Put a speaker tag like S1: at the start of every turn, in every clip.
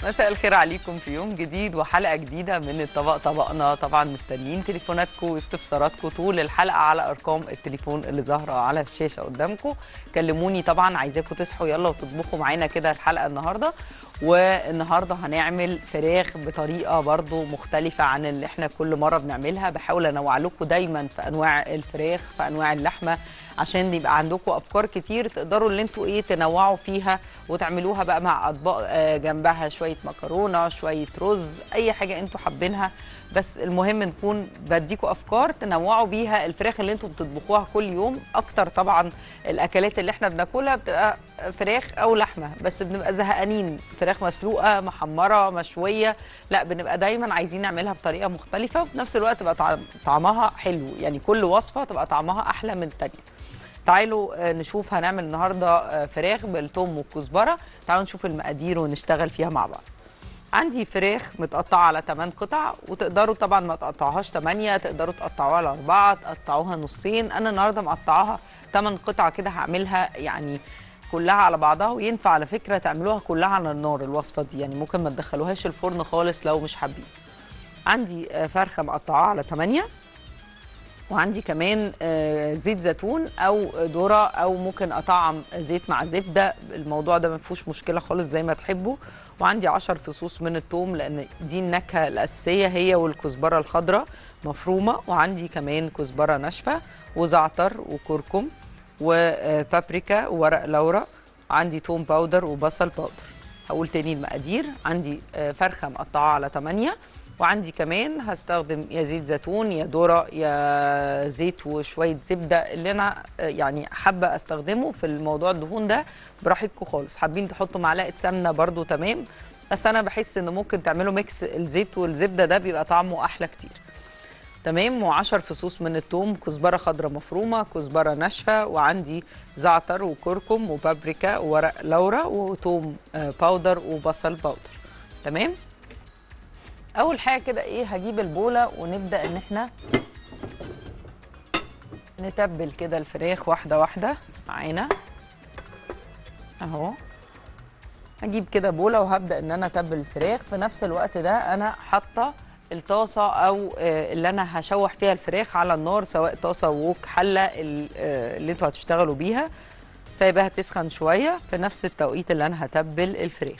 S1: مساء الخير عليكم في يوم جديد وحلقة جديدة من الطبق طبقنا. طبعا مستنيين تليفوناتكم واستفساراتكم طول الحلقة على أرقام التليفون اللي ظاهرة على الشاشة قدامكم. كلموني، طبعا عايزاكم تصحوا يلا وتطبخوا معانا كده الحلقة النهاردة. والنهاردة هنعمل فراخ بطريقة برضو مختلفة عن اللي احنا كل مرة بنعملها. بحاول أنوع لكم دايما في أنواع الفراخ في أنواع اللحمة عشان يبقى عندكم افكار كتير تقدروا اللي انتوا تنوعوا فيها وتعملوها بقى مع اطباق جنبها شويه مكرونه شويه رز اي حاجه انتوا حابينها. بس المهم نكون بديكوا افكار تنوعوا بيها الفراخ اللي انتوا بتطبخوها كل يوم. اكتر طبعا الاكلات اللي احنا بناكلها بتبقى فراخ او لحمه، بس بنبقى زهقانين فراخ مسلوقه محمره مشويه. لا، بنبقى دايما عايزين نعملها بطريقه مختلفه وفي نفس الوقت تبقى طعمها حلو، يعني كل وصفه تبقى طعمها احلى من الثانيه. تعالوا نشوف هنعمل النهارده فراخ بالثوم والكزبره. تعالوا نشوف المقادير ونشتغل فيها مع بعض. عندي فراخ متقطعه على 8 قطع، وتقدروا طبعا ما تقطعوهاش 8، تقدروا تقطعوها على 4، تقطعوها نصين. انا النهارده مقطعاها 8 قطع كده، هعملها يعني كلها على بعضها. وينفع على فكره تعملوها كلها على النار الوصفه دي، يعني ممكن ما تدخلوهاش الفرن خالص لو مش حابين. عندي فرخه مقطعاها على 8، وعندي كمان زيت زيتون او ذره، او ممكن اطعم زيت مع زبده، الموضوع ده ما فيهوش مشكله خالص زي ما تحبوا. وعندي 10 فصوص من الثوم لان دي النكهه الاساسيه، هي والكزبره الخضراء مفرومه. وعندي كمان كزبره ناشفه وزعتر وكركم وبابريكا وورق لورا. عندي توم باودر وبصل باودر. هقول تاني المقادير. عندي فرخه مقطعه على 8، وعندي كمان هستخدم يا زيت زيتون يا ذره يا زيت وشويه زبده، اللي انا يعني حابه استخدمه في الموضوع. الدهون ده براحتكم خالص، حابين تحطوا معلقه سمنه برضو تمام، بس انا بحس ان ممكن تعملوا ميكس الزيت والزبده، ده بيبقى طعمه احلى كتير. تمام. و10 فصوص من الثوم، كزبره خضراء مفرومه، كزبره ناشفه، وعندي زعتر وكركم وبابريكا وورق لورا وثوم باودر وبصل باودر. تمام. اول حاجه كده هجيب البوله ونبدا ان احنا نتبل كده الفراخ واحده واحده معانا اهو. هجيب كده بوله وهبدا ان انا اتبل الفراخ. في نفس الوقت ده انا حاطه الطاسه او اللي انا هشوح فيها الفراخ على النار، سواء طاسه ووك حله اللي انتوا هتشتغلوا بيها، سايباها تسخن شويه في نفس التوقيت اللي انا هتبل الفراخ.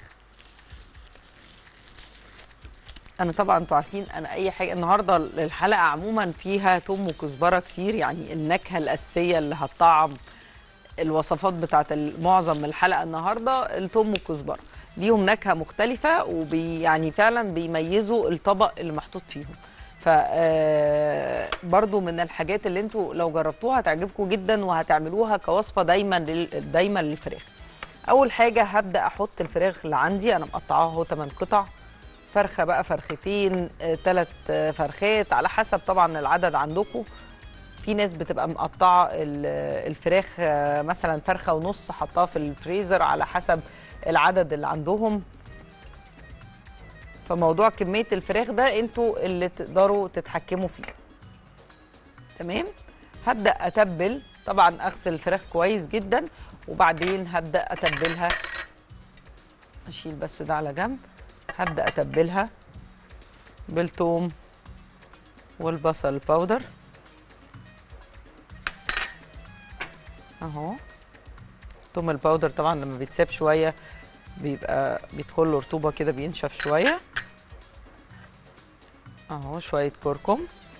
S1: انا طبعا انتوا عارفين انا اي حاجه النهارده الحلقه عموما فيها توم وكزبره كتير، يعني النكهه الاساسيه اللي هتطعم الوصفات بتاعت معظم الحلقه النهارده التوم والكزبره، ليهم نكهه مختلفه يعني فعلا بيميزوا الطبق اللي محطوط فيهم. ف برضو من الحاجات اللي انتوا لو جربتوها هتعجبكم جدا وهتعملوها كوصفه دايما للفراخ. اول حاجه هبدا احط الفراخ اللي عندي، انا مقطعاها اهو 8 قطع، فرخه بقى فرختين 3 فرخات على حسب طبعا العدد عندكم. في ناس بتبقى مقطعه الفراخ مثلا فرخه ونص حطها في الفريزر على حسب العدد اللي عندهم. فموضوع كميه الفراخ ده انتوا اللي تقدروا تتحكموا فيه. تمام. هبدا اتبل، طبعا اغسل الفراخ كويس جدا وبعدين هبدا اتبلها. اشيل بس ده على جنب. هبدأ أتبلها بالثوم والبصل الباودر اهو. الثوم الباودر طبعا لما بيتساب شوية بيبقى بيدخل له رطوبة كده، بينشف شوية اهو. شوية كركم،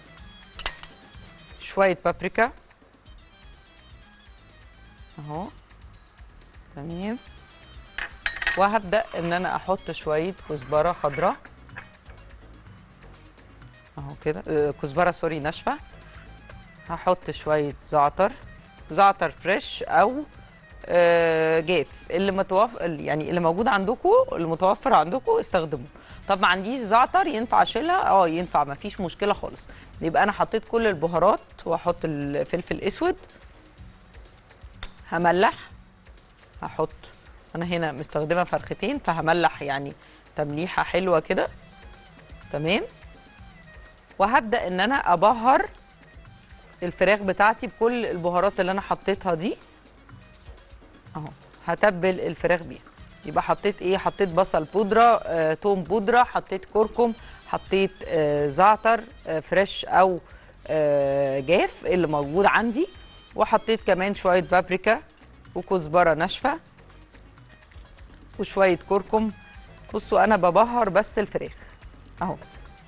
S1: شوية بابريكا اهو. تمام. وهبدأ ان انا احط شوية كزبرة خضراء اهو كده، كزبرة سوري ناشفة. هحط شوية زعتر فريش او جاف، اللي يعني اللي موجود عندكم اللي متوفر عندكم استخدموه. طب ما عنديش زعتر ينفع اشيلها؟ ينفع، ما فيش مشكلة خالص. يبقى انا حطيت كل البهارات واحط الفلفل الاسود. هملح، هحط انا هنا مستخدمه فرختين فهملح يعني تمليحه حلوه كده. تمام. وهبدا ان انا ابهر الفراخ بتاعتي بكل البهارات اللي انا حطيتها دي اهو. هتبل الفراخ بيها يبقى حطيت ايه؟ حطيت بصل بودره، توم بودره، حطيت كركم، حطيت زعتر فريش او جاف اللي موجود عندي، وحطيت كمان شويه بابريكا وكزبره ناشفه وشويه كركم. بصوا انا ببهر بس الفراخ اهو.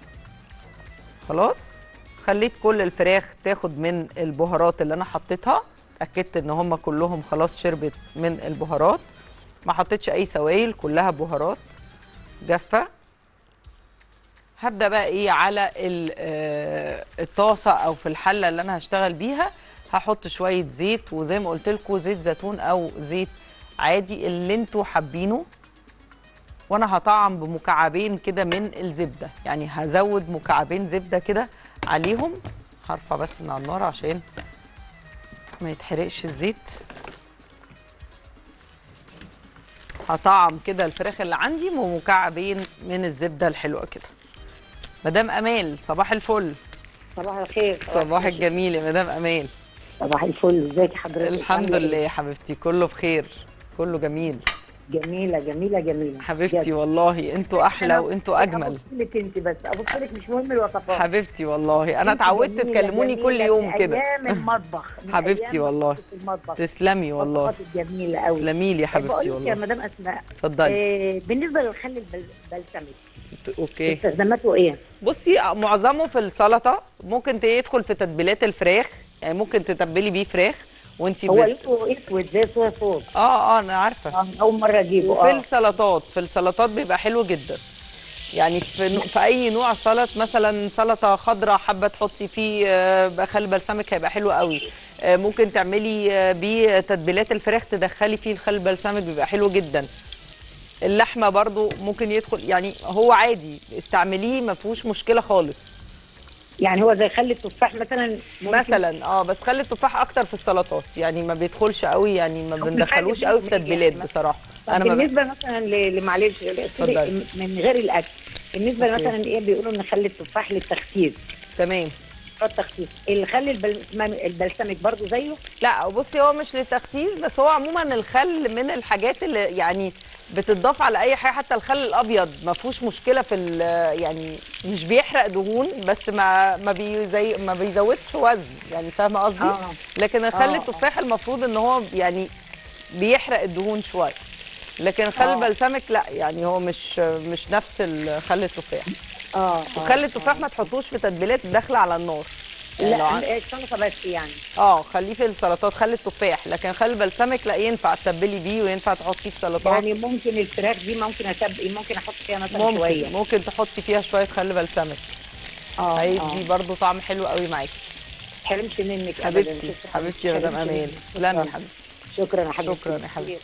S1: خلاص خليت كل الفراخ تاخد من البهارات اللي انا حطيتها، اتاكدت ان هم كلهم خلاص شربت من البهارات، ما حطيتش اي سوائل، كلها بهارات جافه. هبدا بقى ايه على الطاسه او في الحله اللي انا هشتغل بيها، هحط شويه زيت، وزي ما قلت لكم زيت زيتون او زيت عادي اللي انتوا حابينه، وانا هطعم بمكعبين كده من الزبده، يعني هزود مكعبين زبده كده عليهم. هرفع بس من على النار عشان ما يتحرقش الزيت. هطعم كده الفراخ اللي عندي بمكعبين من الزبده الحلوه كده. مدام امال صباح الفل.
S2: صباح الخير.
S1: صباح الجميل يا مدام امال.
S2: صباح الفل، ازيك حضرتك؟
S1: الحمد لله يا حبيبتي، كله بخير، كله جميل.
S2: جميله جميله جميله
S1: حبيبتي والله انتوا احلى وانتوا اجمل.
S2: ابص لك انت بس، ابص لك مش مهم الوصفات.
S1: حبيبتي والله انا اتعودت تكلموني كل يوم كده.
S2: ايام المطبخ
S1: حبيبتي والله. تسلمي والله.
S2: جميله قوي.
S1: تسلمي لي يا حبيبتي والله.
S2: يا مدام اسماء
S1: اتفضلي.
S2: بالنسبه للخل البلسمي
S1: اوكي
S2: استخداماته ايه؟
S1: بصي معظمه في السلطه، ممكن يدخل في تتبيلات الفراخ، يعني ممكن تتبلي بيه فراخ وانتي
S2: هو اسود زي صويا صوص.
S1: انا عارفه.
S2: اول مره اجيبه.
S1: وفي السلطات، في السلطات بيبقى حلو جدا، يعني في اي نوع سلطه، مثلا سلطه خضراء حابه تحطي فيه خل بلسمك هيبقى حلو قوي. ممكن تعملي بيه تتبيلات الفراخ تدخلي فيه الخل بلسمك بيبقى حلو جدا. اللحمه برضو ممكن يدخل، يعني هو عادي استعمليه ما فيهوش مشكله خالص.
S2: يعني هو زي خل التفاح مثلا ممكن.
S1: مثلا بس خلي التفاح اكتر في السلطات، يعني ما بيدخلش قوي، يعني ما بندخلوش قوي في تتبيلات بصراحه.
S2: انا بالنسبه مثلا معلش من غير الاكل، بالنسبه مثلا ايه بيقولوا ان خل التفاح للتخسيس.
S1: تمام.
S2: التخسيس الخل البلسمك برضو زيه؟
S1: لا بصي هو مش للتخسيس، بس هو عموما الخل من الحاجات اللي يعني بتضاف على اي حاجه، حتى الخل الابيض ما فيهوش مشكله في يعني مش بيحرق دهون، بس ما بيزودش وزن، يعني فاهمه قصدي؟ لكن الخل التفاح المفروض ان هو يعني بيحرق الدهون شويه، لكن خل البلسمك لا، يعني هو مش نفس الخل التفاح. وخل التفاح ما تحطوش في تتبيلات داخله على النار،
S2: يعني لا السلطه بس يعني.
S1: خليه في السلطات خل التفاح، لكن خل البلسمك لا، ينفع تتبلي بيه وينفع تحطيه في سلطات.
S2: يعني ممكن الفراخ دي ممكن احط فيها مثلا شويه،
S1: ممكن تحطي فيها شويه خل بلسمك. هيدي برضو طعم حلو قوي معاكي.
S2: حرمت منك
S1: حبيبتي. حبيبتي يا مدام امال، تسلمي يا حبيبتي.
S2: شكرا يا حبيبتي.
S1: شكرا يا حبيبتي.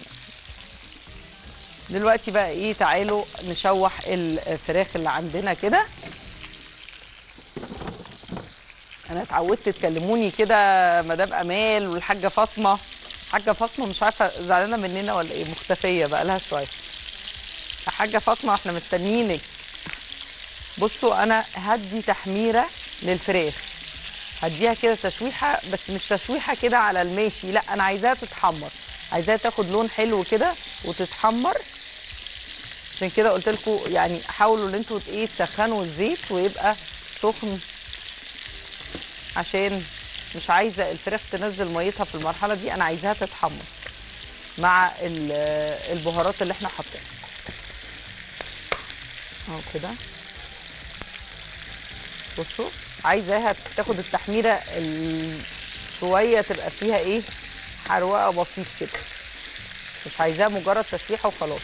S1: دلوقتي بقى ايه، تعالوا نشوح الفراخ اللي عندنا كده. انا اتعودت تكلموني كده مدام امال والحاجه فاطمه. حاجه فاطمه مش عارفه زعلانه مننا ولا ايه، مختفيه بقى لها شويه. يا حاجه فاطمه احنا مستنيينك. بصوا انا هدي تحميره للفراخ، هديها كده تشويحه، بس مش تشويحه كده على الماشي، لا انا عايزاها تتحمر، عايزاها تاخد لون حلو كده وتتحمر. عشان كده قلت لكم يعني حاولوا ان انتوا تسخنوا الزيت ويبقى سخن، عشان مش عايزه الفراخ تنزل ميتها في المرحله دي، انا عايزاها تتحمر مع البهارات اللي احنا حاطينها اهو كده. بصوا عايزاها تاخد التحميره شويه، تبقى فيها حروقه بسيط كده، مش عايزاها مجرد تشويحه وخلاص.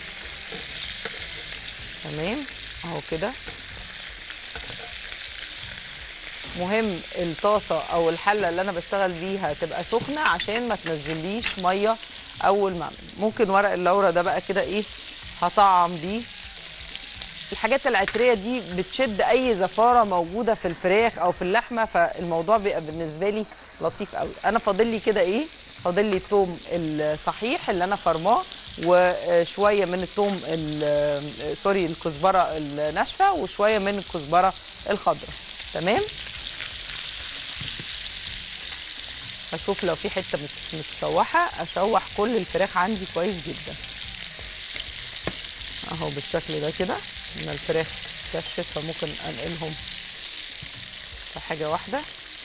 S1: تمام اهو كده. مهم الطاسه او الحله اللي انا بشتغل بيها تبقى سخنه عشان ما تنزليش ميه اول ما اعمل. ممكن ورق اللورا ده بقى كده هطعم بيه. الحاجات العطريه دي بتشد اي زفاره موجوده في الفراخ او في اللحمه، فالموضوع بيبقى بالنسبه لي لطيف قوي. انا فاضل لي كده فاضل لي الثوم الصحيح اللي انا فرماه، وشويه من الثوم سوري الكزبره الناشفه، وشويه من الكزبره الخضراء. تمام. اشوف لو في حته متشوحه، اشوح كل الفراخ عندي كويس جدا. اهو بالشكل ده كده. ان الفراخ كشت فممكن انقلهم في حاجه واحده.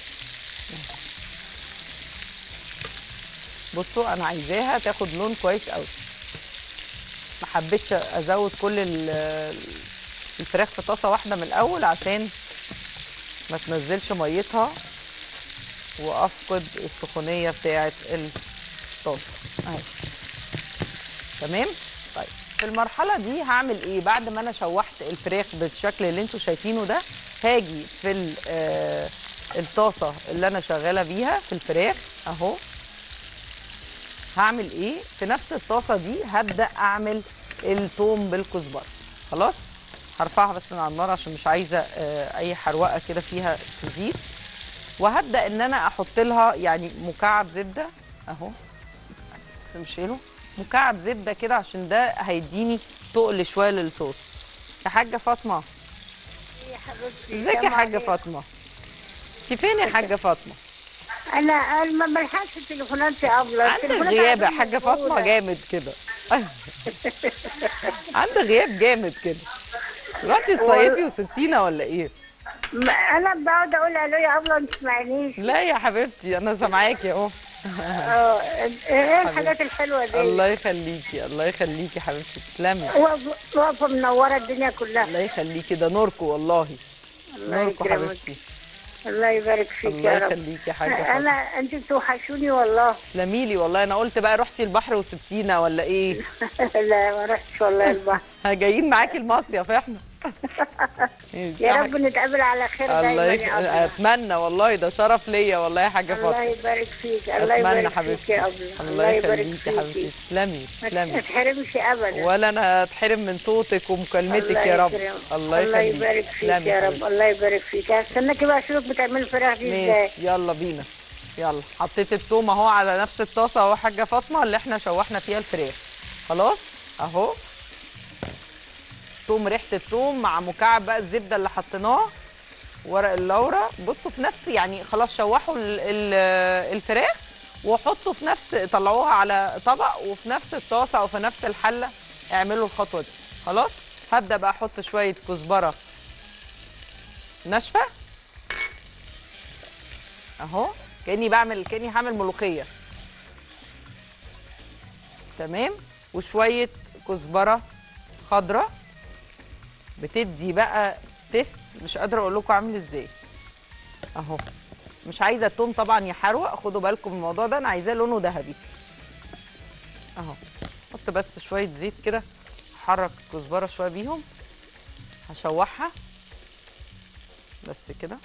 S1: بصوا انا عايزاها تاخد لون كويس قوي، ما حبيتش ازود كل الفراخ في طاسه واحده من الاول عشان ما تنزلش ميتها وافقد السخونيه بتاعه الطاسه اهي. تمام. طيب في المرحله دي هعمل ايه؟ بعد ما انا شوحت الفراخ بالشكل اللي انتوا شايفينه ده، هاجي في الطاسه اللي انا شغاله بيها في الفراخ اهو. هعمل ايه؟ في نفس الطاسه دي هبدا اعمل الثوم بالكزبره. خلاص هرفعها بس من على النار عشان مش عايزه اي حروقه كده فيها تزيد. وهبدا ان انا احط لها يعني مكعب زبده اهو، بس مش شيله، مكعب زبده كده عشان ده هيديني تقل شويه للصوص. يا حاجه فاطمه.
S3: يا حبيبتي
S1: ازيك يا حاجه فاطمه؟ انت فين يا حاجه فاطمه؟
S3: انا ما بلحقش تليفوناتي ابله.
S1: عندك غياب يا حاجه فاطمه جامد كده. عندك غياب جامد كده. رحتي تصيفي وسبتينا ولا ايه؟
S3: انا بقعد اقول الو يا ابله ما تسمعنيش.
S1: لا يا حبيبتي انا سامعاكي اهو.
S3: ايه الحاجات الحلوه دي؟
S1: الله يخليكي الله يخليكي حبيبتي، تسلمي.
S3: واقفه منوره الدنيا كلها.
S1: الله يخليكي، ده نوركو والله. نوركو حبيبتي.
S3: الله يبارك فيك
S1: الله
S3: يا رب.
S1: يخليكي يا حاجه.
S3: انت بتوحشوني والله.
S1: تسلمي لي والله. انا قلت بقى رحتي البحر وسبتينا ولا ايه؟
S3: لا ما رحتش والله البحر.
S1: جايين معاكي المصيف احنا.
S3: يا رب نتقابل على خير دايما يا أبلة.
S1: اتمنى والله، ده شرف ليا والله يا حاجه فاطمه.
S3: الله يبارك فيك. الله يبارك فيك يا أبلة.
S1: الله يخليكي يا حبيبتي. تسلمي تسلمي.
S3: ما تحرمش ابدا.
S1: ولا انا اتحرم من صوتك ومكالمتك يا رب. الله يخليك.
S3: الله يبارك فيك يا رب. الله يبارك فيك. هستناكي بقى اشوفك بتعملي الفراخ دي ازاي.
S1: ماشي يلا بينا. يلا حطيت الثوم اهو على نفس الطاسه اهو حاجه فاطمه اللي احنا شوحنا فيها الفراخ. خلاص اهو ثوم، ريحه الثوم مع مكعب بقى الزبده اللي حطيناه، ورق اللورا. بصوا في نفس يعني خلاص شوحوا الفراخ وحطوا في نفس، طلعوها على طبق وفي نفس الطاسه او في نفس الحله اعملوا الخطوه دي. خلاص هبدا بقى احط شويه كزبره ناشفه اهو، كاني هعمل ملوخيه. تمام. وشويه كزبره خضراء بتدي بقى تيست مش قادره اقول لكم عامل ازاي اهو. مش عايزه التوم طبعا يحروق، خدوا بالكم من الموضوع ده، انا عايزاه لونه ذهبي اهو. حط بس شويه زيت كده، حرك الكزبره شويه بيهم، هشوحها بس كده.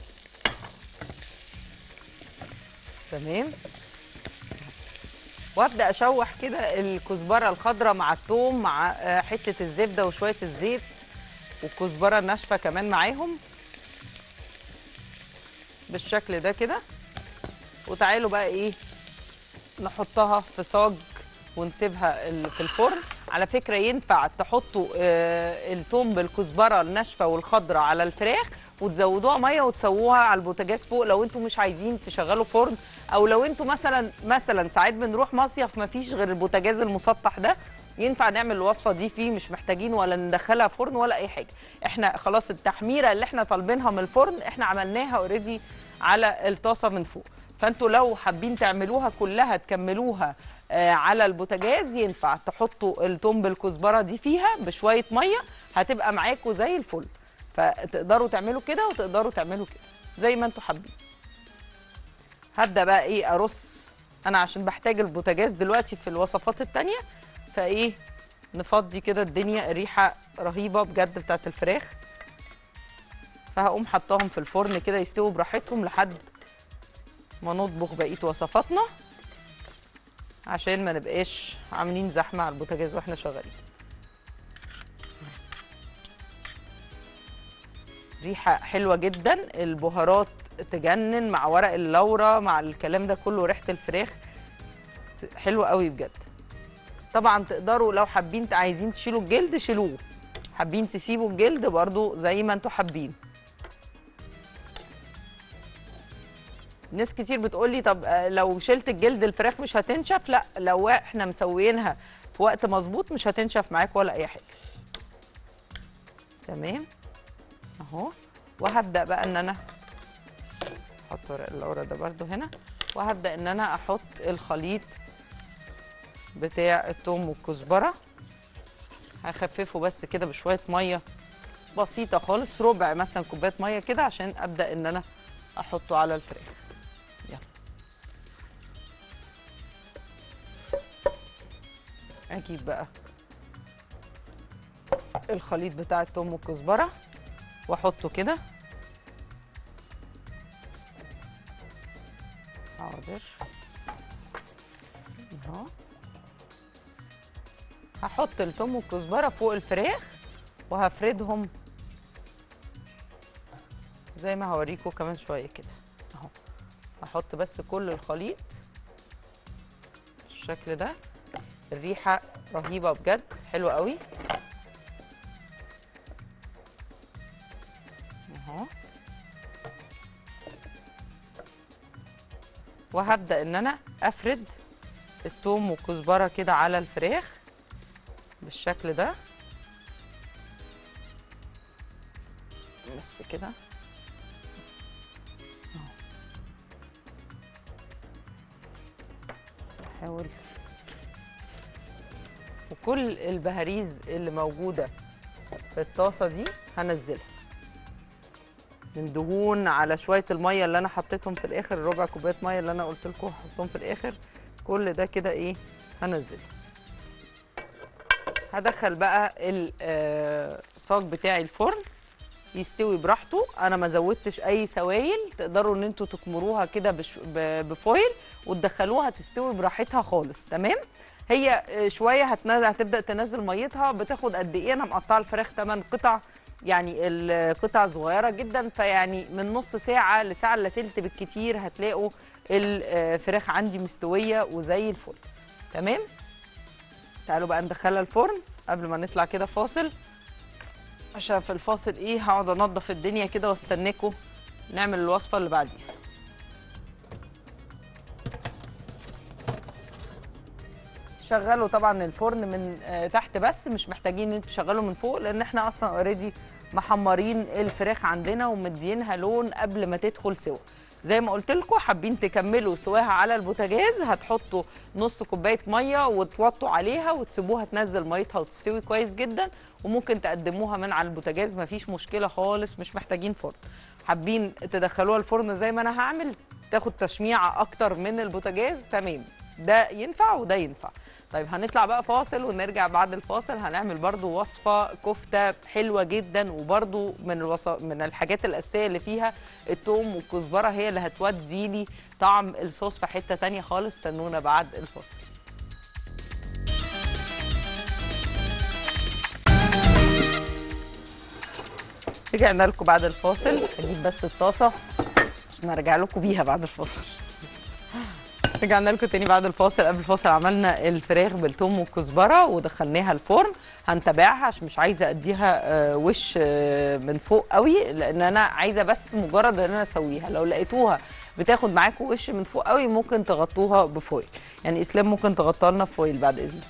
S1: تمام. وابدا اشوح كده الكزبره الخضراء مع الثوم مع حته الزبده وشويه الزيت والكزبره الناشفه كمان معاهم بالشكل ده كده. وتعالوا بقى ايه نحطها في صاج ونسيبها في الفرن. على فكره ينفع تحطوا الثوم بالكزبره الناشفه والخضراء على الفراخ وتزودوها ميه وتسووها على البوتاجاز فوق لو انتم مش عايزين تشغلوا فرن، او لو انتم مثلا ساعات بنروح مصيف ما فيش غير البوتاجاز المسطح ده، ينفع نعمل الوصفه دي فيه، مش محتاجين ولا ندخلها فرن ولا اي حاجه. احنا خلاص التحميره اللي احنا طالبينها من الفرن احنا عملناها اوريدي على الطاسه من فوق. فانتوا لو حابين تعملوها كلها تكملوها على البوتاجاز ينفع تحطوا الثوم بالكزبره دي فيها بشويه ميه، هتبقى معاكم زي الفل. فتقدروا تعملوا كده وتقدروا تعملوا كده زي ما انتوا حابين. هبدا بقى ايه ارص انا عشان بحتاج البوتاجاز دلوقتي في الوصفات التانيه، فايه نفضي كده الدنيا. الريحه رهيبه بجد بتاعت الفراخ، فهقوم حطاهم في الفرن كده يستووا براحتهم لحد ما نطبخ بقيه وصفاتنا عشان ما نبقاش عاملين زحمه على البوتاجاز واحنا شغالين. ريحه حلوه جدا، البهارات تجنن مع ورق اللورا مع الكلام ده كله، ريحه الفراخ حلوه قوي بجد. طبعا تقدروا لو حابين عايزين تشيلوا الجلد شيلوه، حابين تسيبوا الجلد برضو زي ما انتوا حابين. ناس كتير بتقولي طب لو شلت الجلد الفراخ مش هتنشف. لا، لو احنا مسويينها في وقت مظبوط مش هتنشف معاك ولا اي حاجه. تمام اهو. وهبدا بقى ان انا احط ورق اللورا ده برده هنا، وهبدا ان انا احط الخليط بتاع الثوم والكزبره. هخففه بس كده بشويه ميه بسيطه خالص، ربع مثلا كوبايه ميه كده، عشان ابدا ان انا احطه على الفراخ. يلا اجيب بقى الخليط بتاع الثوم والكزبره واحطه كده. حاضر اهو. هحط الثوم والكزبره فوق الفراخ وهفردهم زي ما هوريكم كمان شويه كده اهو. هحط بس كل الخليط بالشكل ده. الريحه رهيبه بجد، حلوه قوي اهو. وهبدا ان انا افرد الثوم والكزبره كده على الفراخ بالشكل ده بس كده اهو. احاول وكل البهاريز اللي موجوده في الطاسه دي هنزلها من دهون على شويه الميه اللي انا حطيتهم في الاخر، ربع كوبايه ميه اللي انا قلت لكم هحطهم في الاخر، كل ده كده ايه هنزله. هدخل بقى الصاج بتاعي الفرن يستوي براحته. انا ما زودتش اي سوائل، تقدروا ان انتوا تكمروها كده بفويل وتدخلوها تستوي براحتها خالص. تمام. هي شويه هتبدا تنزل ميتها. بتاخد قد ايه؟ انا مقطعه الفراخ 8 قطع، يعني القطع صغيره جدا، فيعني من نص ساعه لساعه الا تلت بالكتير هتلاقوا الفراخ عندي مستويه وزي الفل. تمام. تعالوا بقى ندخلها الفرن قبل ما نطلع كده فاصل، عشان في الفاصل ايه هقعد انضف الدنيا كده واستناكم نعمل الوصفه اللي بعديها. شغلوا طبعا الفرن من تحت، بس مش محتاجين ان انتوا تشغلوا من فوق، لان احنا اصلا اوريدي محمرين الفراخ عندنا ومدينها لون قبل ما تدخل سوا. زي ما قلت لكم، حابين تكملوا سواها على البوتاجاز هتحطوا نص كوبايه ميه وتوطوا عليها وتسيبوها تنزل ميتها وتستوي كويس جدا، وممكن تقدموها من على البوتاجاز مفيش مشكله خالص، مش محتاجين فرن. حابين تدخلوها الفرن زي ما انا هعمل تاخد تشميعه اكتر من البوتاجاز، تمام، ده ينفع وده ينفع. طيب هنطلع بقى فاصل ونرجع بعد الفاصل هنعمل برضو وصفة كفتة حلوة جدا، وبرضو من الحاجات الأساسية اللي فيها الثوم والكزبرة، هي اللي هتودي لي طعم الصوص في حتة تانية خالص. استنونا بعد الفاصل. رجعنا لكم بعد الفاصل. هجيب بس الطاسة عشان ارجع لكم بيها بعد الفاصل. رجعنا لكم تاني بعد الفاصل. قبل الفاصل عملنا الفراخ بالثوم والكزبره ودخلناها الفرن. هنتابعها عشان مش عايزه اديها وش من فوق قوي، لان انا عايزه بس مجرد ان انا اسويها. لو لقيتوها بتاخد معاكم وش من فوق قوي ممكن تغطوها بفويل، يعني اسلام ممكن تغطيها لنا بفويل بعد اذنك.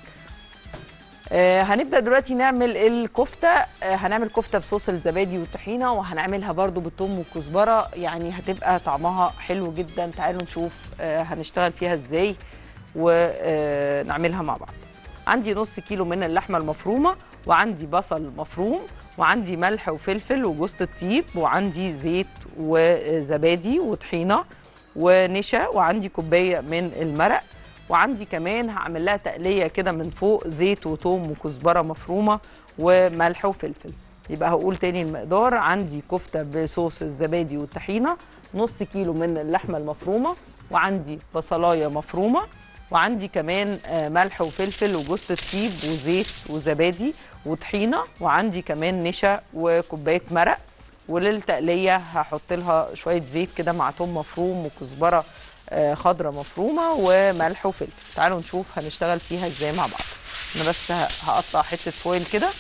S1: هنبدا دلوقتي نعمل الكفته. هنعمل كفته بصوص الزبادي والطحينه، وهنعملها برضو بالثوم والكزبره، يعني هتبقى طعمها حلو جدا. تعالوا نشوف هنشتغل فيها ازاي ونعملها مع بعض. عندي نص كيلو من اللحمه المفرومه، وعندي بصل مفروم، وعندي ملح وفلفل وجوز الطيب، وعندي زيت وزبادي وطحينه ونشا، وعندي كوبايه من المرق، وعندي كمان هعمل لها تقليه كده من فوق زيت وثوم وكزبره مفرومه وملح وفلفل. يبقى هقول تاني المقدار: عندي كفته بصوص الزبادي والطحينه، نص كيلو من اللحمه المفرومه، وعندي بصلايه مفرومه، وعندي كمان ملح وفلفل وجوز الطيب وزيت وزبادي وطحينه، وعندي كمان نشا وكوبايه مرق. وللتقليه هحط لها شويه زيت كده مع ثوم مفروم وكزبره خضرة مفرومة وملح وفلفل. تعالوا نشوف هنشتغل فيها ازاي مع بعض. انا بس هقطع حتة فويل كده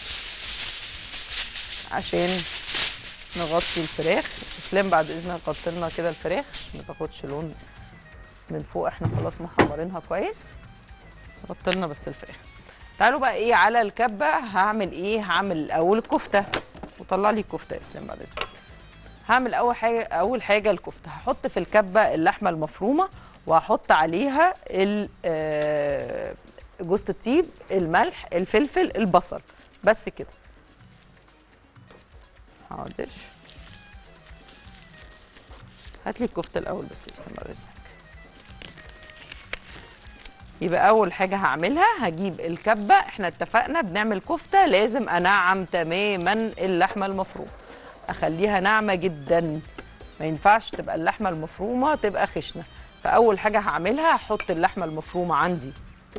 S1: عشان نغطي الفراخ. اسلام بعد اذنك غطي لنا كده الفراخ ما تاخدش لون من فوق، احنا خلاص محمرينها كويس. غطي لنا بس الفراخ. تعالوا بقى ايه على الكبة. هعمل ايه؟ هعمل الاول الكفتة، طلع لي الكفته يا اسلام بعد اذنك. هعمل اول حاجه الكفته. هحط في الكبه اللحمه المفرومه، وهحط عليها جوز الطيب، الملح، الفلفل، البصل، بس كده. حاضر. هات لي الكفته الاول بس يا اسلام بعد اذنك. يبقى اول حاجه هعملها هجيب الكبه. احنا اتفقنا بنعمل كفته لازم انعم تماما اللحمه المفرومه، اخليها ناعمه جدا، ما ينفعش تبقى اللحمه المفرومه تبقى خشنه. فاول حاجه هعملها هحط اللحمه المفرومه عندي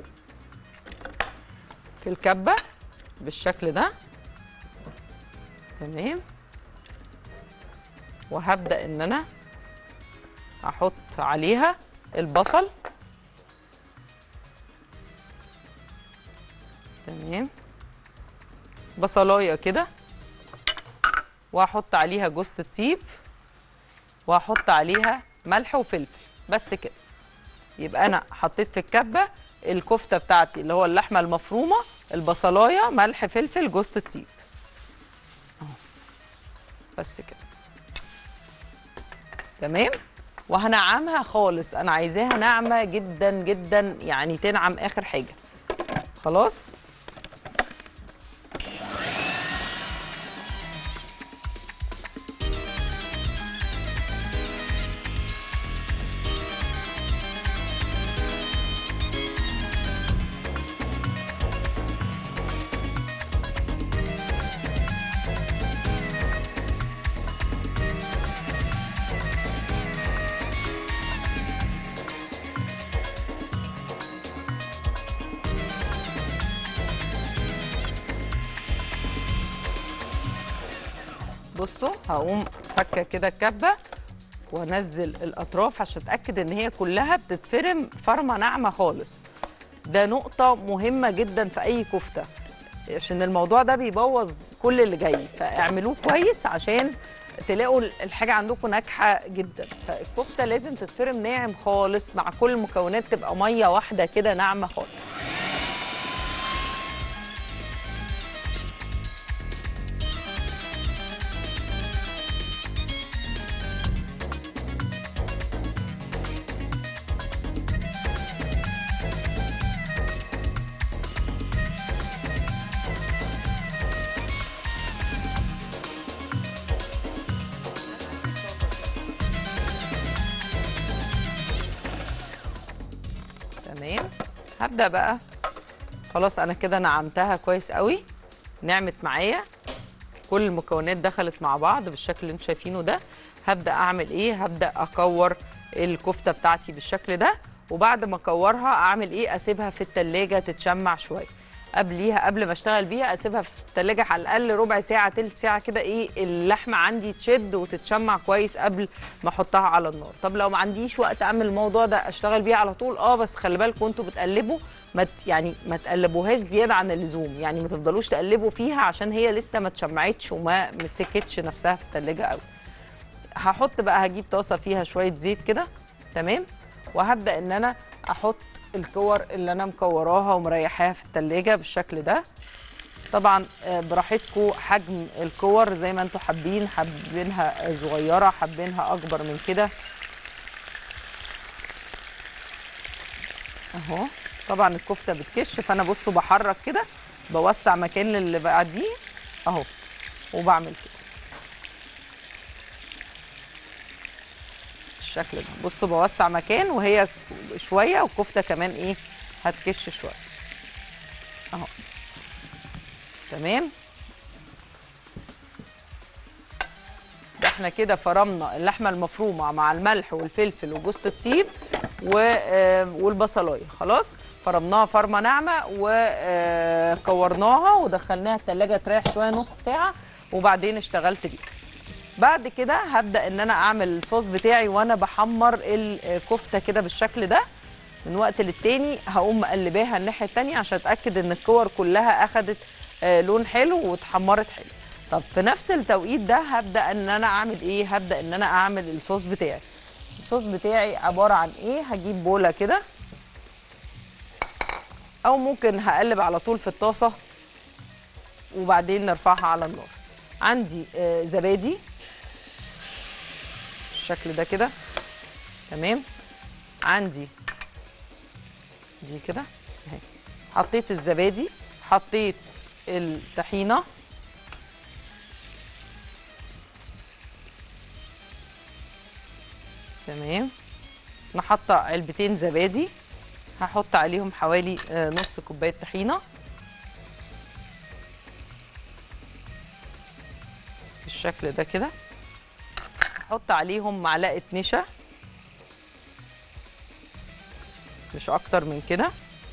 S1: في الكبه بالشكل ده، تمام. وهبدا ان انا احط عليها البصل، تمام، بصلايه كده، وهحط عليها جوز الطيب، وهحط عليها ملح وفلفل، بس كده. يبقى انا حطيت في الكبه الكفته بتاعتي اللي هو اللحمه المفرومه، البصلايه، ملح، فلفل، جوز الطيب، بس كده، تمام. وهنعمها خالص، انا عايزاها ناعمه جدا جدا، يعني تنعم اخر حاجه. خلاص. بصوا هقوم فكه كده الكبه وانزل الاطراف عشان اتاكد ان هي كلها بتتفرم فرمه ناعمه خالص. ده نقطه مهمه جدا في اي كفته، عشان الموضوع ده بيبوظ كل اللي جاي، فاعملوه كويس عشان تلاقوا الحاجه عندكم ناجحه جدا. فالكفته لازم تتفرم ناعم خالص مع كل المكونات، تبقى ميه واحده كده ناعمه خالص. تمام. هبدأ بقى، خلاص انا كده نعمتها كويس قوي، نعمت معايا، كل المكونات دخلت مع بعض بالشكل اللي انتم شايفينه ده. هبدأ اعمل ايه؟ هبدأ اكور الكفتة بتاعتي بالشكل ده، وبعد ما اكورها اعمل ايه؟ اسيبها في التلاجة تتشمع شوية. قبل ما اشتغل بيها اسيبها في التلاجة على الاقل ربع ساعة، تلت ساعة كده، ايه، اللحمة عندي تشد وتتشمع كويس قبل ما احطها على النار. طب لو ما عنديش وقت اعمل الموضوع ده اشتغل بيها على طول، بس خلي بالكم انتوا بتقلبوا ما تقلبوهاش زياده عن اللزوم، يعني ما تفضلوش تقلبوا فيها عشان هي لسه ما اتشمعتش وما مسكتش نفسها في التلاجة قوي. هحط بقى، هجيب طاسه فيها شويه زيت كده، تمام، وهبدا ان انا احط الكور اللي انا مكوراها ومريحاها في التلاجة بالشكل ده. طبعا براحتكم حجم الكور زي ما انتوا حابين، حابينها صغيره، حابينها اكبر من كده اهو. طبعا الكفته بتكش، فانا بصوا بحرك كده، بوسع مكان للي بعديه اهو، وبعمل كده بالشكل ده. بصوا بوسع مكان وهي شويه، والكفته كمان ايه، هتكش شويه اهو، تمام. ده احنا كده فرمنا اللحمه المفرومه مع الملح والفلفل وجوز الطيب والبصلايه، خلاص فرمناها فرمه ناعمه وكورناها ودخلناها التلاجة تريح شويه نص ساعه، وبعدين اشتغلت بيها. بعد كده هبدا ان انا اعمل الصوص بتاعي وانا بحمر الكفته كده بالشكل ده. من وقت للتاني هقوم مقلباها الناحيه التانيه عشان اتاكد ان الكور كلها اخدت لون حلو واتحمرت حلو. طب في نفس التوقيت ده هبدا ان انا اعمل ايه؟ هبدا ان انا اعمل الصوص بتاعي. الصوص بتاعي عباره عن ايه؟ هجيب بوله كده، او ممكن هقلب على طول في الطاسه وبعدين نرفعها على النار. عندي زبادي بالشكل ده كده. تمام. عندي دي كده اهي، حطيت الزبادي، حطيت الطحينه، تمام. انا حاطه علبتين زبادي، هحط عليهم حوالي نص كوبايه طحينه بالشكل ده كده. هحط عليهم معلقه نشا، مش اكتر من كده.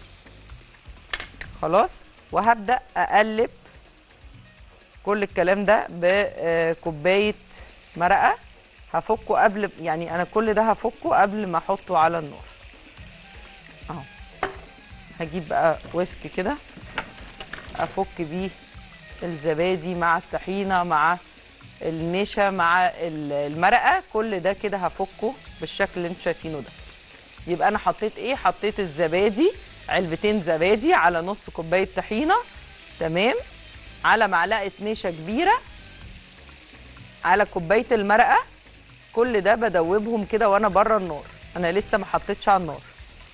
S1: خلاص. وهبدا اقلب كل الكلام ده بكوبايه مرقه. هفكه قبل، يعني انا كل ده هفكه قبل ما احطه على النار اهو. هجيب بقى ويسك كده افك بيه الزبادي مع الطحينه مع النشا مع المرقه، كل ده كده هفكه بالشكل اللي انتوا شايفينه ده. يبقى انا حطيت ايه؟ حطيت الزبادي، علبتين زبادي على نص كوبايه طحينه، تمام، على معلقه نشا كبيره، على كوبايه المرقه. كل ده بدوبهم كده وانا بره النار، انا لسه ما حطيتش على النار.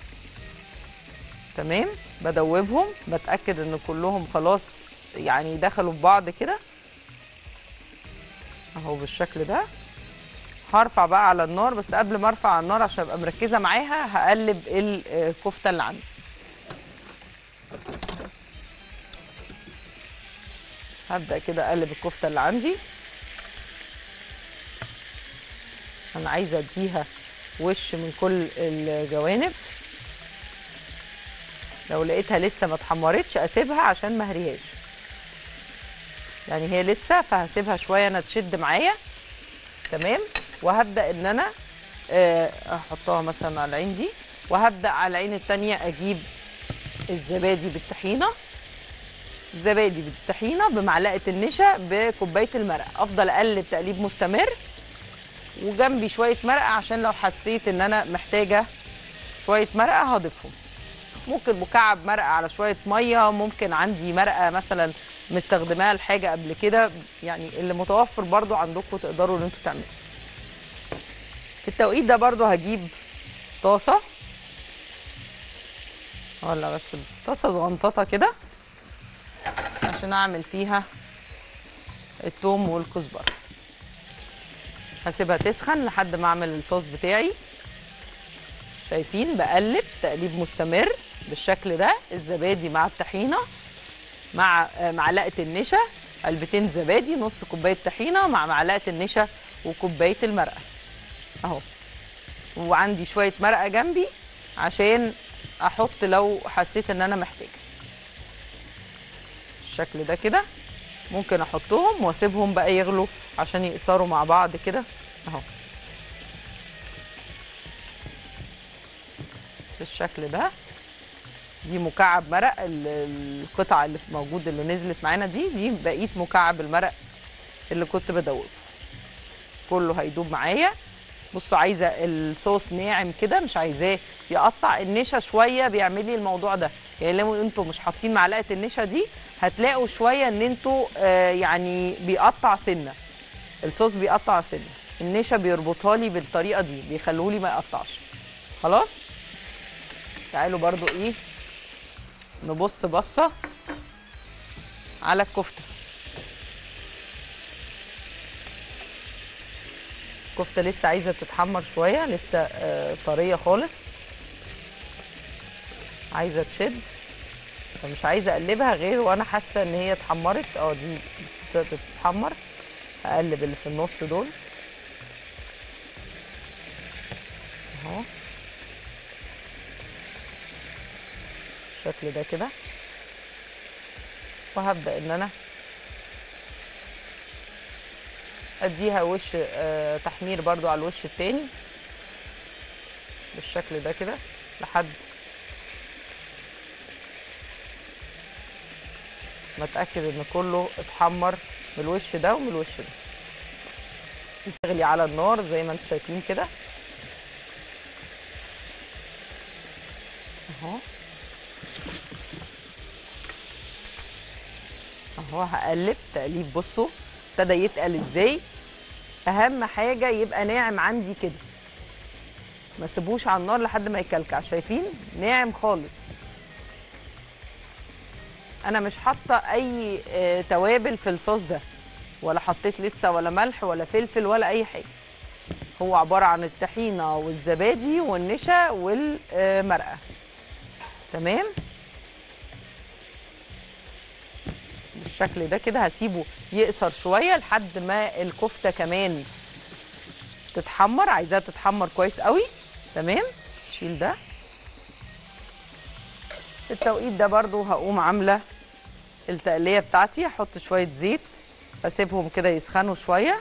S1: تمام. بدوبهم، بتاكد ان كلهم خلاص يعني دخلوا في بعض كده اهو بالشكل ده. هرفع بقى على النار، بس قبل ما ارفع على النار عشان ابقى مركزه معاها هقلب الكفته اللي عندي. هبدا كده اقلب الكفته اللي عندي. انا عايزه اديها وش من كل الجوانب. لو لقيتها لسه ما اتحمرتش اسيبها عشان ما اهريهاش، يعني هي لسه، فهسيبها شويه انا تشد معايا. تمام. وهبدا ان انا احطها مثلا على العين دي، وهبدا على العين التانيه اجيب الزبادي بالطحينه، زبادي بالطحينه بمعلقه النشا بكوبايه المرقه. افضل اقلب تقليب مستمر، وجنبي شويه مرقه عشان لو حسيت ان انا محتاجه شويه مرقه هضيفهم. ممكن مكعب مرقه على شويه ميه، ممكن عندي مرقه مثلا مستخدماها لحاجه قبل كده، يعني اللي متوفر برضو عندكم تقدروا ان انتوا تعملوا. في التوقيت ده برضو هجيب طاسه، ولا بس طاسه صغنططه كده عشان اعمل فيها الثوم والكزبره. هسيبها تسخن لحد ما اعمل الصوص بتاعي. شايفين بقلب تقليب مستمر بالشكل ده، الزبادي مع الطحينه مع معلقه النشا، علبتين زبادي، نص كوبايه طحينه مع معلقه النشا وكوبايه المرقه اهو. وعندي شويه مرقه جنبي عشان احط لو حسيت ان انا محتاجه. بالشكل ده كده ممكن احطهم واسيبهم بقى يغلوا عشان يقصروا مع بعض كده اهو بالشكل ده. دي مكعب مرق، القطعه اللي موجوده اللي نزلت معانا دي بقيه مكعب المرق اللي كنت بدوبه، كله هيدوب معايا. بصوا عايزه الصوص ناعم كده، مش عايزاه يقطع. النشا شويه بيعمل لي الموضوع ده، يعني لو انتوا مش حاطين معلقه النشا دي هتلاقوا شويه ان انتوا يعني بيقطع سنه، الصوص بيقطع سنه. النشا بيربطها لي بالطريقه دي، بيخلوه لي ما يقطعش. خلاص. تعالوا برضو ايه نبص بصه على الكفته. الكفته لسه عايزه تتحمر شويه، لسه طريه خالص، عايزه تشد، فمش عايزه اقلبها غير وانا حاسه ان هي اتحمرت. دي تتحمر. هقلب اللي في النص دول اهو بالشكل ده كده. وهبدا ان انا اديها وش تحمير برضو على الوش التاني بالشكل ده كده لحد ما اتاكد ان كله اتحمر من الوش ده ومن الوش ده. تغلي على النار زي ما انتم شايفين كده اهو اهو. هقلب تقليب، بصوا ابتدى يتقل ازاي. اهم حاجه يبقى ناعم عندي كده، ما سيبوش على النار لحد ما يكلكع. شايفين ناعم خالص. انا مش حاطه اي توابل في الصوص ده، ولا حطيت لسه ولا ملح ولا فلفل ولا اي حاجه. هو عباره عن الطحينه والزبادي والنشا والمرقه. تمام بالشكل ده كده. هسيبه يقصر شويه لحد ما الكفته كمان تتحمر. عايزاها تتحمر كويس قوي. تمام. شيل ده. في التوقيت ده برضو هقوم عامله التقليه بتاعتي. هحط شويه زيت، اسيبهم كده يسخنوا شويه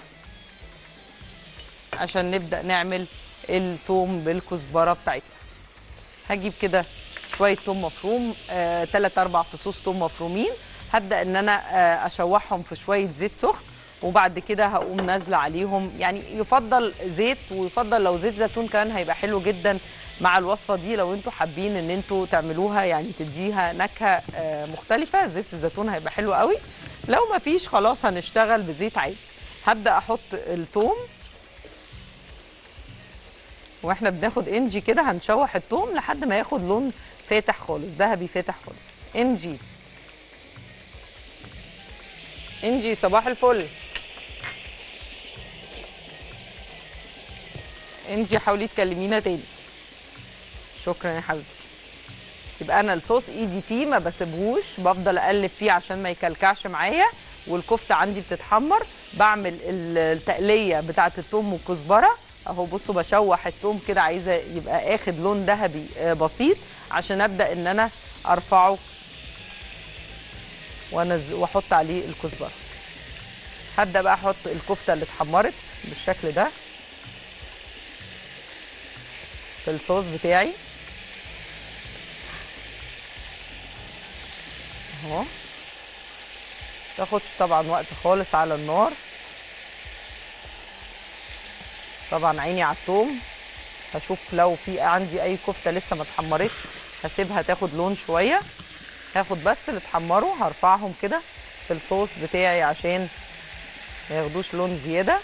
S1: عشان نبدا نعمل الثوم بالكزبره بتاعتنا. هجيب كده شويه ثوم مفروم، 3-4 فصوص ثوم مفرومين. هبدا ان انا اشوحهم في شويه زيت سخن، وبعد كده هقوم نازله عليهم. يعني يفضل زيت، ويفضل لو زيت زيتون كان هيبقى حلو جدا مع الوصفه دي. لو انتوا حابين ان انتوا تعملوها يعني تديها نكهه مختلفه، زيت الزيتون هيبقى حلو قوي. لو ما فيش خلاص هنشتغل بزيت عادي. هبدا احط الثوم، واحنا بناخد انجي كده هنشوح الثوم لحد ما ياخد لون فاتح خالص، ذهبي فاتح خالص. انجي، انجي صباح الفل. انجي حاولي تكلمينا تاني. شكرا يا حبيبتي. يبقى انا الصوص ايدي فيه ما بسيبهوش، بفضل اقلب فيه عشان ما يكلكعش معايا، والكفته عندي بتتحمر. بعمل التقليه بتاعه الثوم والكزبره اهو. بصوا بشوح الثوم كده، عايزه يبقى اخد لون ذهبي بسيط عشان ابدا ان انا ارفعه واحط عليه الكزبره. هبدا بقى احط الكفته اللي اتحمرت بالشكل ده في الصوص بتاعي اهو. متاخدش طبعا وقت خالص على النار. طبعا عيني على الثوم. هشوف لو في عندي اي كفته لسه ما اتحمرتش هسيبها تاخد لون شويه. هاخد بس اللي اتحمروا هرفعهم كده في الصوص بتاعي عشان ما ياخدوش لون زياده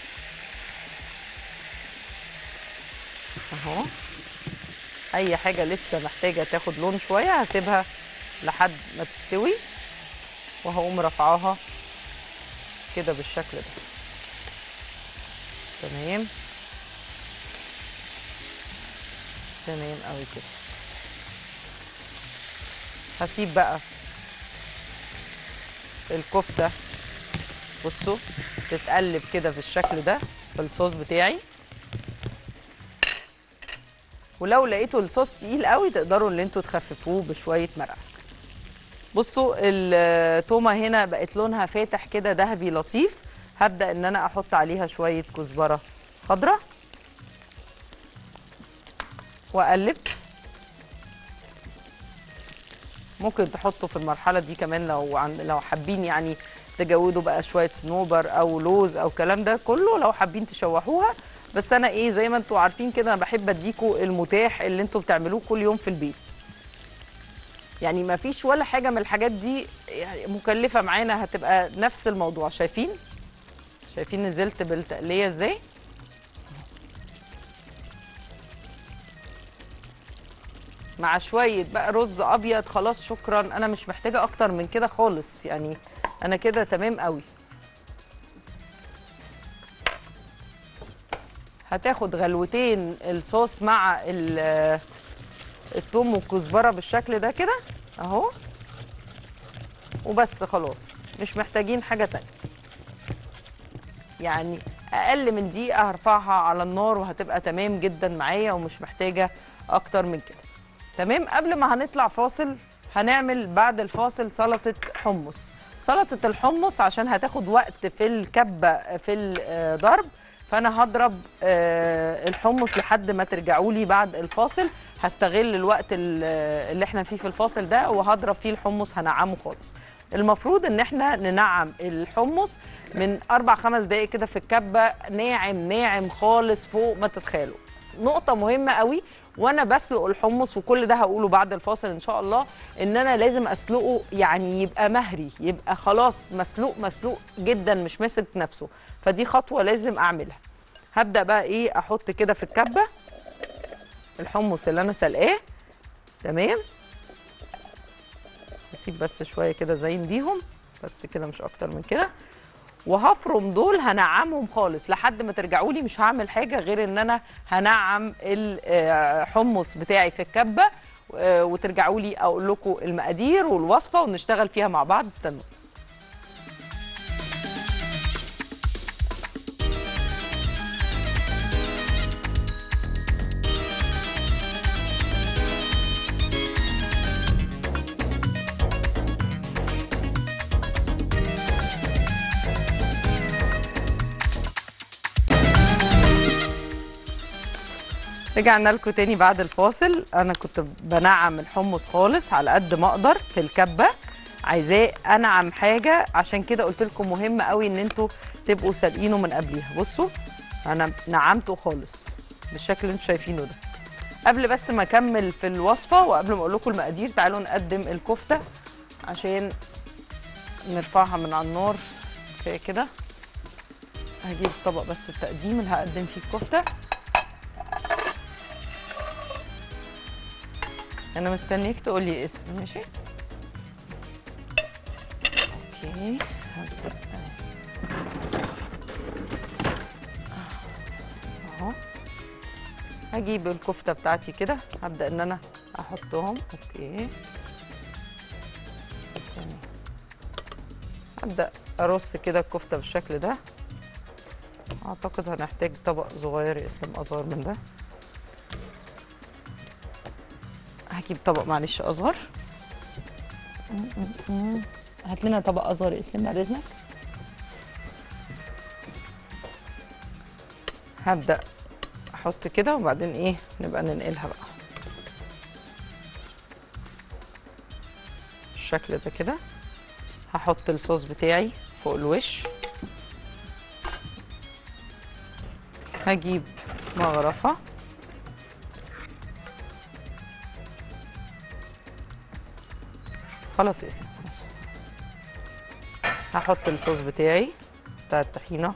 S1: اهو. اي حاجه لسه محتاجه تاخد لون شويه هسيبها لحد ما تستوي، وهقوم رافعاها كده بالشكل ده. تمام تمام قوي كده. هسيب بقى الكفته بصوا تتقلب كده بالشكل ده في الصوص بتاعي. ولو لقيتوا الصوص تقيل قوي تقدروا ان انتوا تخففوه بشويه مرقه. بصوا التومه هنا بقت لونها فاتح كده ذهبي لطيف. هبدا ان انا احط عليها شويه كزبره خضراء واقلب. ممكن تحطوا في المرحله دي كمان لو حابين يعني تجودوا بقى شويه صنوبر او لوز او الكلام ده كله، لو حابين تشوحوها. بس انا ايه زي ما انتوا عارفين كده انا بحب اديكوا المتاح اللي انتوا بتعملوه كل يوم في البيت. يعني ما فيش ولا حاجه من الحاجات دي يعني مكلفه معانا، هتبقى نفس الموضوع. شايفين نزلت بالتقليه ازاي؟ مع شويه بقى رز ابيض خلاص شكرا. انا مش محتاجه اكتر من كده خالص، يعني انا كده تمام قوي. هتاخد غلوتين الصوص مع الثوم والكزبره بالشكل ده كده اهو، وبس خلاص. مش محتاجين حاجه تانية. يعني اقل من دقيقه هرفعها على النار وهتبقى تمام جدا معايا، ومش محتاجه اكتر من كده. تمام. قبل ما هنطلع فاصل هنعمل بعد الفاصل سلطه حمص. سلطه الحمص عشان هتاخد وقت في الكبه في الضرب، فانا هضرب الحمص لحد ما ترجعوا لي بعد الفاصل. هستغل الوقت اللي احنا فيه في الفاصل ده وهضرب فيه الحمص، هنعمه خالص. المفروض ان احنا ننعم الحمص من 4-5 دقايق كده في الكبه، ناعم ناعم خالص فوق ما تتخيلوا. نقطه مهمه قوي وانا بسلق الحمص، وكل ده هقوله بعد الفاصل ان شاء الله، ان انا لازم اسلقه يعني يبقى مهري، يبقى خلاص مسلوق جدا مش ماسك نفسه. فدي خطوه لازم اعملها. هبدا بقى ايه، احط كده في الكبه الحمص اللي انا سلقاه. تمام، اسيب بس شويه كده زين بيهم، بس كده مش اكتر من كده. وهفرم دول، هنعمهم خالص لحد ما ترجعوا لي. مش هعمل حاجه غير ان انا هنعم الحمص بتاعي في الكبه، وترجعوا لي اقول لكم المقادير والوصفه ونشتغل فيها مع بعض. استنوا. رجعنا لكم تاني بعد الفاصل. انا كنت بنعم الحمص خالص على قد ما اقدر في الكبه، عايزاه انعم حاجه، عشان كده قلت لكم مهم قوي ان انتوا تبقوا سالقينه من قبليها. بصوا انا نعمته خالص بالشكل اللي انتوا شايفينه ده. قبل بس ما اكمل في الوصفه وقبل ما اقول لكم المقادير، تعالوا نقدم الكفته عشان نرفعها من على النار. كفايه كده. هجيب طبق بس التقديم اللي هقدم فيه الكفته. انا مستنيك تقول لي اسم. ماشي اوكي. اهو هجيب الكفته بتاعتي كده، هبدا ان انا احطهم. اوكي تمام. هبدا ارص كده الكفته بالشكل ده. اعتقد هنحتاج طبق صغير يسلم اصغر من ده. هجيب طبق معلش اصغر. هات لنا طبق اصغر يا اسلام بعد اذنك. هبدا احط كده وبعدين ايه نبقى ننقلها بقى بالشكل ده كده. هحط الصوص بتاعي فوق الوش. هجيب مغرفه خلاص اسمع. هحط الصوص بتاعي بتاع الطحينه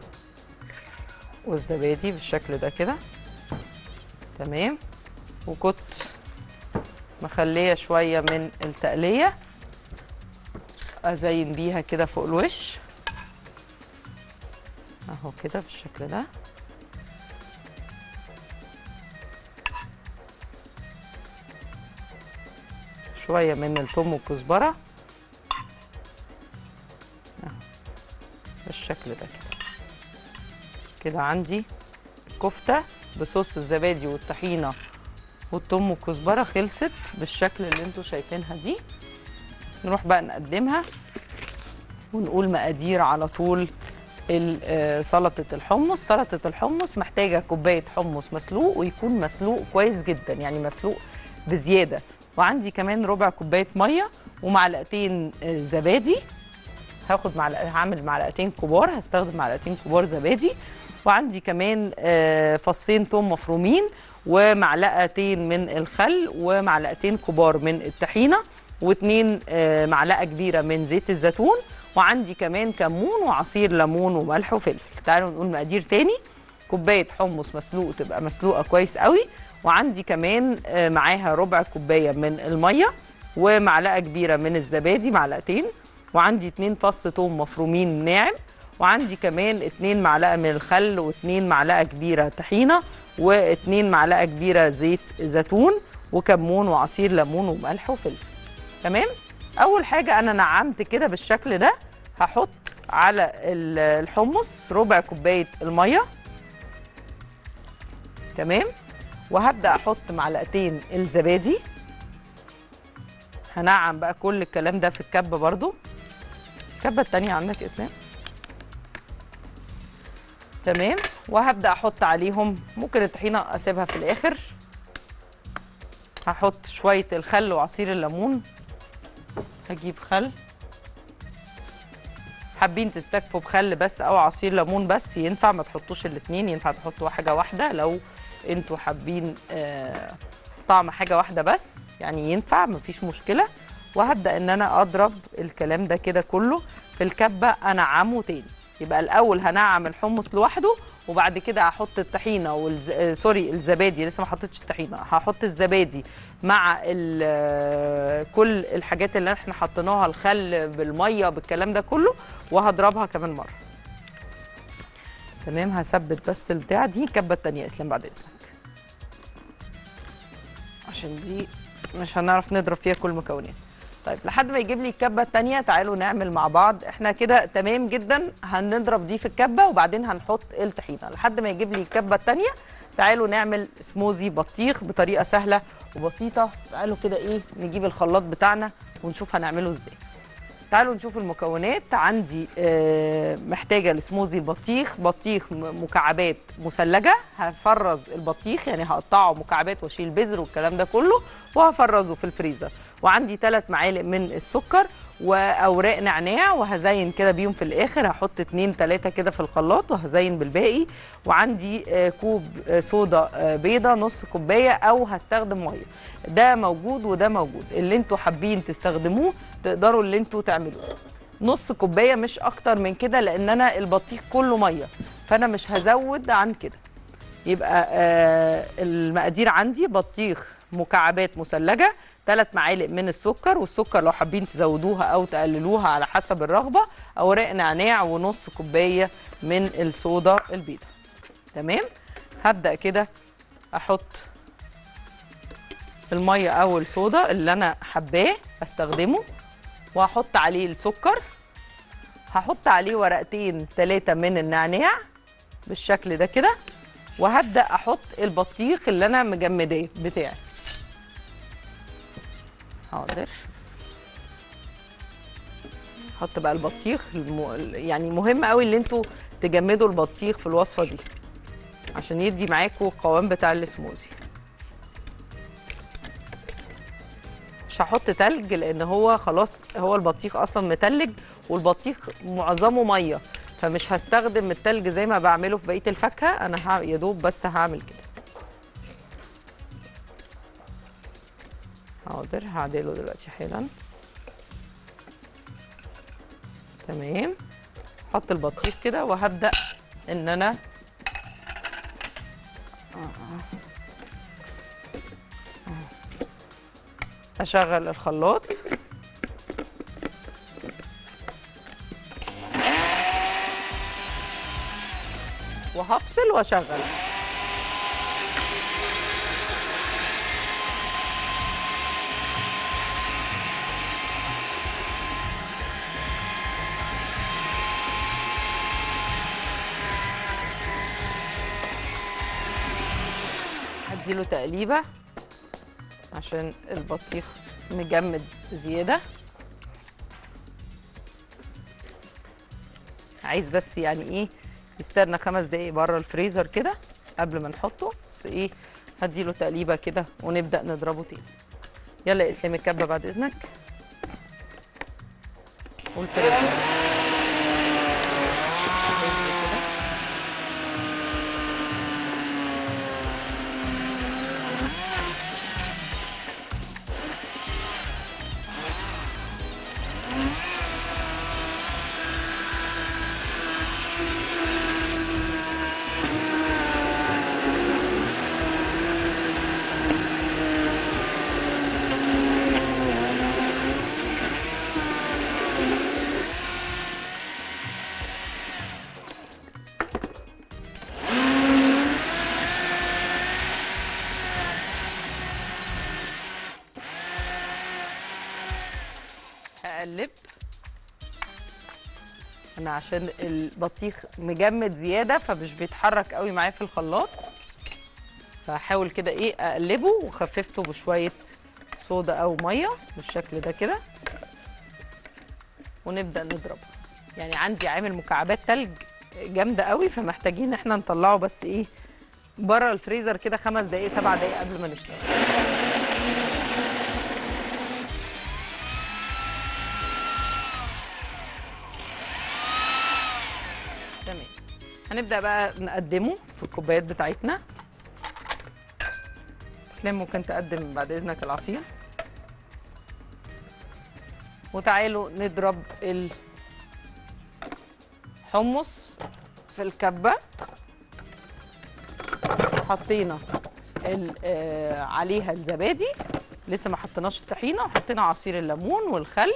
S1: والزبادي بالشكل ده كده. تمام. وكنت مخليه شويه من التقليه ازين بيها كده فوق الوش اهو كده بالشكل ده. شويه من الثوم والكزبره بالشكل ده كده. كده عندي كفته بصوص الزبادي والطحينه والثوم والكزبره خلصت بالشكل اللي انتوا شايفينها دي. نروح بقى نقدمها ونقول مقادير على طول. سلطه الحمص. سلطه الحمص محتاجه كوبايه حمص مسلوق، ويكون مسلوق كويس جدا، يعني مسلوق بزياده. وعندي كمان ربع كوبايه ميه ومعلقتين زبادي. هاخد هعمل معلقتين كبار، هستخدم معلقتين كبار زبادي. وعندي كمان فصين توم مفرومين ومعلقتين من الخل ومعلقتين كبار من الطحينه واتنين معلقه كبيره من زيت الزيتون. وعندي كمان كمون وعصير ليمون وملح وفلفل. تعالوا نقول مقادير تاني. كوبايه حمص مسلوق تبقى مسلوقه كويس قوي، وعندي كمان معاها ربع كوبايه من الميه ومعلقه كبيره من الزبادي معلقتين، وعندي 2 فص ثوم مفرومين ناعم، وعندي كمان 2 معلقه من الخل و2 معلقه كبيره طحينه و2 معلقه كبيره زيت زيتون وكمون وعصير ليمون وملح وفلفل. تمام. اول حاجه انا نعمت كده بالشكل ده. هحط على الحمص ربع كوبايه الميه. تمام. وهبدا احط معلقتين الزبادي. هنعم بقى كل الكلام ده في الكبه برضو. الكبه التانيه عندك اسلام. تمام. وهبدا احط عليهم، ممكن الطحينه اسيبها في الاخر. هحط شويه الخل وعصير الليمون. هجيب خل، حابين تستكفوا بخل بس او عصير ليمون بس ينفع، ما تحطوش الاثنين، ينفع تحطوا حاجه واحده لو انتوا حابين طعم حاجه واحده بس يعني ينفع مفيش مشكله. وهبدا ان انا اضرب الكلام ده كده كله في الكبه انعمه تاني. يبقى الاول هنعم الحمص لوحده وبعد كده هحط الطحينه سوري الزبادي، لسه ما حطيتش الطحينه، هحط الزبادي مع كل الحاجات اللي احنا حطيناها، الخل بالميه بالكلام ده كله، وهضربها كمان مره. تمام. هثبت بس البتاع دي الكبه الثانيه اسلام بعد اذنك، عشان دي مش هنعرف نضرب فيها كل المكونات. طيب لحد ما يجيب لي الكبه الثانيه تعالوا نعمل مع بعض. احنا كده تمام جدا. هنضرب دي في الكبه وبعدين هنحط الطحينه. لحد ما يجيب لي الكبه الثانيه تعالوا نعمل سموزي بطيخ بطريقه سهله وبسيطه. تعالوا كده ايه نجيب الخلاط بتاعنا ونشوف هنعمله ازاي. تعالوا نشوف المكونات. عندي محتاجه لسموزي البطيخ، بطيخ مكعبات مثلجه. هفرز البطيخ يعني هقطعه مكعبات واشيل البذر والكلام ده كله وهفرزه في الفريزر. وعندي 3 معالق من السكر واوراق نعناع وهزين كده بيهم في الاخر. هحط 2 3 كده في الخلاط وهزين بالباقي. وعندي كوب صودا بيضه نص كوبايه او هستخدم ميه. ده موجود وده موجود، اللي انتوا حابين تستخدموه تقدروا اللي انتوا تعملوه. نص كوبايه مش اكتر من كده لان انا البطيخ كله ميه فانا مش هزود عن كده. يبقى المقادير عندي بطيخ مكعبات مثلجه، 3 معالق من السكر، والسكر لو حابين تزودوها او تقللوها على حسب الرغبه، اوراق نعناع ونص كوبايه من الصودا البيضاء. تمام. هبدا كده احط الميه او الصودا اللي انا حباه استخدمه وهحط عليه السكر. هحط عليه ورقتين 3 من النعناع بالشكل ده كده. وهبدا احط البطيخ اللي انا مجمداه بتاعي. حاضر. حط بقى البطيخ يعني مهم قوي ان انتوا تجمدوا البطيخ في الوصفه دي عشان يدي معاكوا القوام بتاع السموزي. مش هحط تلج لان هو خلاص هو البطيخ اصلا متلج والبطيخ معظمه ميه، فمش هستخدم التلج زي ما بعمله في بقيه الفاكهه. انا يا دوب بس هعمل كده. حاضر. هعدله دلوقتي حالا. تمام. احط البطيخ كده وهبدا ان انا اشغل الخلاط وهفصل واشغل. هديله تقليبه عشان البطيخ مجمد زياده. عايز بس يعني ايه يستنى 5 دقايق بره الفريزر كده قبل ما نحطه، بس ايه هديله تقليبه كده ونبدا نضربه تاني. يلا يا اسلام الكبه بعد اذنك والفريزر. اقلب انا عشان البطيخ مجمد زياده فمش بيتحرك قوي معايا في الخلاط، فهحاول كده ايه اقلبه وخففته بشويه صودا او ميه بالشكل ده كده ونبدا نضربه. يعني عندي عامل مكعبات تلج جامده قوي فمحتاجين احنا نطلعه بس ايه بره الفريزر كده 5 دقايق 7 دقايق قبل ما نشتغل. تمام. هنبدأ بقى نقدمه في الكوبايات بتاعتنا. اسلام ممكن تقدم بعد اذنك العصير. وتعالوا نضرب الحمص في الكبه. حطينا عليها الزبادي، لسه ما حطيناش الطحينه، وحطينا عصير الليمون والخل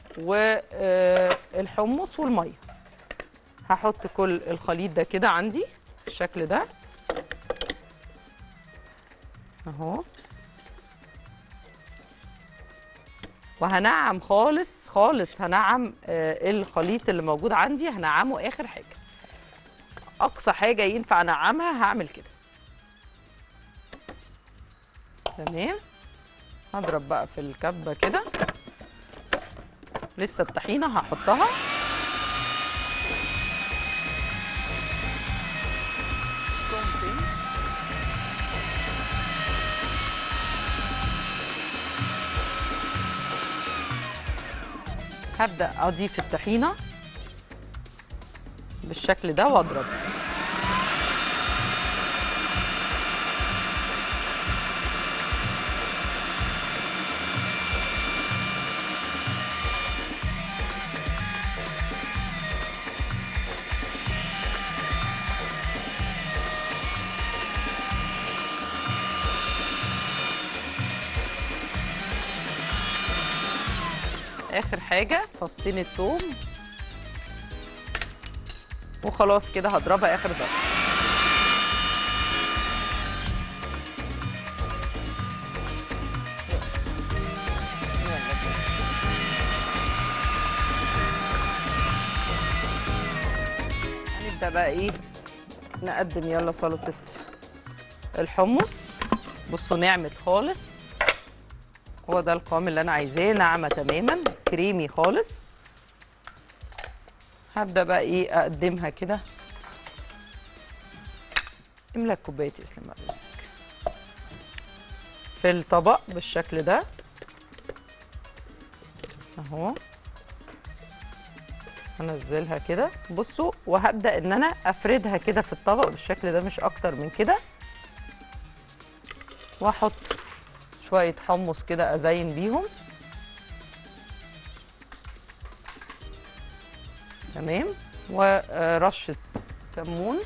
S1: والحمص والميه. هحط كل الخليط ده كده عندي بالشكل ده اهو، وهنعم خالص خالص. هنعم الخليط اللي موجود عندي، هنعمه اخر حاجه. اقصى حاجه ينفع انعمها هعمل كده. تمام. هضرب بقى في الكبه كده. لسه الطحينه هحطها. هبدأ أضيف الطحينة بالشكل ده وأضرب. اخر حاجه فصين الثوم، وخلاص كده هضربها اخر ضربه. هنبدا بقى ايه نقدم. يلا سلطه الحمص. بصوا نعمت خالص، هو ده القوام اللي انا عايزاه، ناعمه تماما كريمي خالص. هبدا بقى ايه اقدمها كده. املى الكوبايه يا اسلام بعد اذنك في الطبق بالشكل ده اهو. هنزلها كده بصوا، وهبدا ان انا افردها كده في الطبق بالشكل ده، مش اكتر من كده. واحط شويه حمص كده ازين بيهم. تمام. ورشه كمون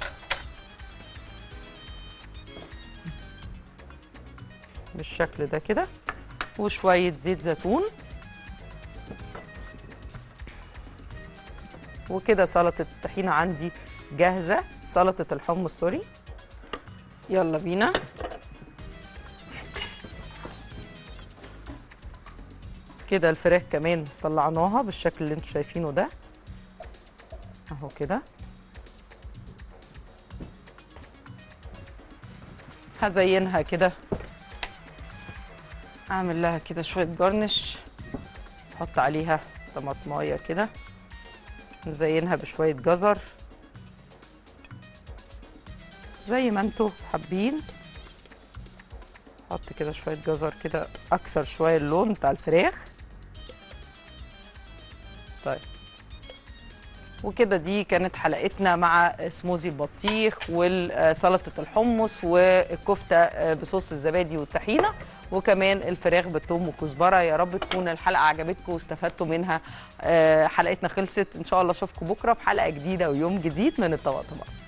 S1: بالشكل ده كده، وشويه زيت زيتون. وكده سلطه الطحينه عندي جاهزه، سلطه الحمص سوري. يلا بينا. كده الفراخ كمان طلعناها بالشكل اللي انتوا شايفينه ده اهو كده. هزينها كده، اعمل لها كده شويه جرنش، احط عليها طماطمايه كده، نزينها بشويه جزر زي ما انتوا حابين. احط كده شويه جزر كده اكسر شويه اللون بتاع الفراخ. طيب وكده دي كانت حلقتنا مع سموزي البطيخ وسلطه الحمص والكفته بصوص الزبادي والطحينه، وكمان الفراخ بالثوم والكزبره. يا رب تكون الحلقه عجبتكم واستفدتوا منها. حلقتنا خلصت، ان شاء الله اشوفكم بكره في حلقه جديده ويوم جديد من الطبق طبق.